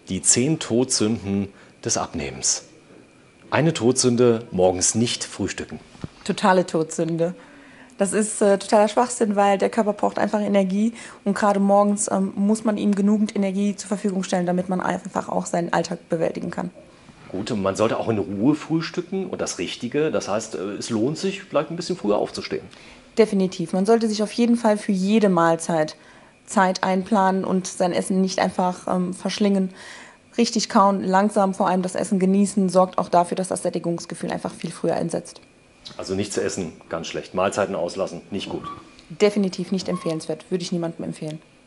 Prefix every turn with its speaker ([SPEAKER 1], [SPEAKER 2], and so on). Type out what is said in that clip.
[SPEAKER 1] Die 10 Todsünden des Abnehmens. Eine Todsünde: morgens nicht frühstücken.
[SPEAKER 2] Totale Todsünde. Das ist totaler Schwachsinn, weil der Körper braucht einfach Energie und gerade morgens muss man ihm genügend Energie zur Verfügung stellen, damit man einfach auch seinen Alltag bewältigen kann.
[SPEAKER 1] Gut, und man sollte auch in Ruhe frühstücken und das Richtige. Das heißt, es lohnt sich, vielleicht ein bisschen früher aufzustehen.
[SPEAKER 2] Definitiv. Man sollte sich auf jeden Fall für jede Mahlzeit Zeit einplanen und sein Essen nicht einfach verschlingen. Richtig kauen, langsam vor allem das Essen genießen, sorgt auch dafür, dass das Sättigungsgefühl einfach viel früher einsetzt.
[SPEAKER 1] Also nicht zu essen, ganz schlecht. Mahlzeiten auslassen, nicht gut.
[SPEAKER 2] Definitiv nicht empfehlenswert, würde ich niemandem empfehlen.